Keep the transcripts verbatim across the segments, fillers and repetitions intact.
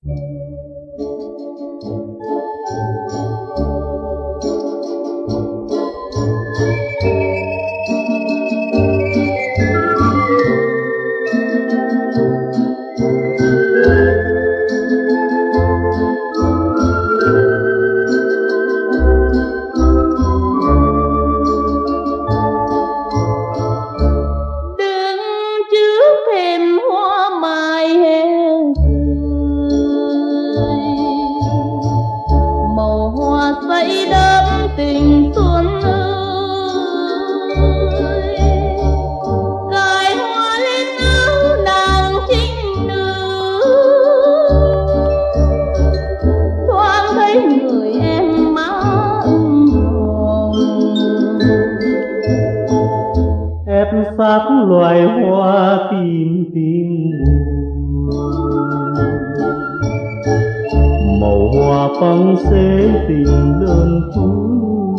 sắc loài hoa tím tím màu hoa phăng xế tình đơn phương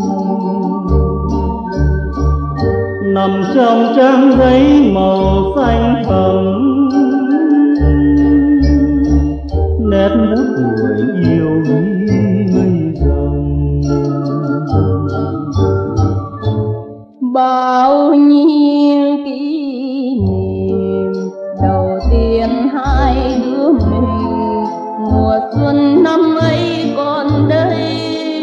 nằm trong trang giấy màu xanh thẳm nét bút người yêu ghi mây rồng bao nhiêu kỷ niệm đầu tiên hai đứa mình mùa xuân năm ấy còn đây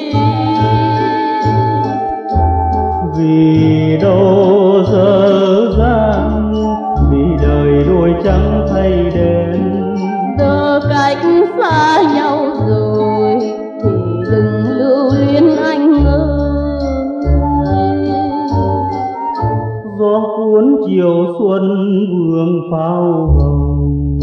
vì đâu dở dang vì đời đôi trắng thay đen giờ cách xa nhau rồi thì đừng lưu luyến anh ơi gió cuốn chiều xuân vương pháo hồng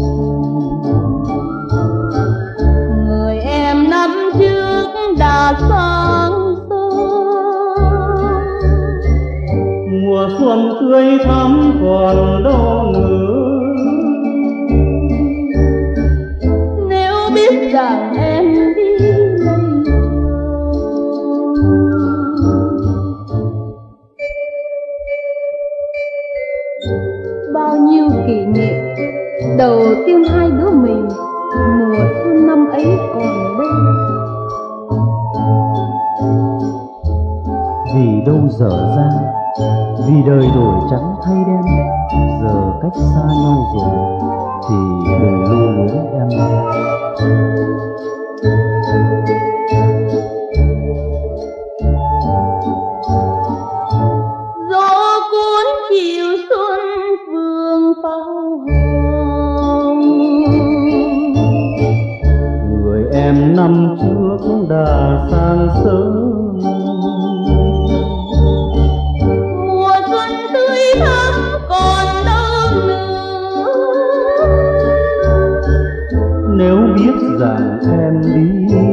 người em năm trước đã sang sớm mùa xuân tươi thắm còn đâu nữa nếu biết rằng em đi lấy bao nhiêu kỷ niệm đầu tiên hai đứa mình mùa xuân năm ấy còn đây vì đâu dở dang vì đời đổi trắng thay đen giờ cách xa nhau rồi thì đừng lưu luyến em gió cuốn chiều xuân vương pháo hồng người em năm trước đã sang sớm mùa xuân tươi thắm còn đâu nữa nếu biết rằng em đi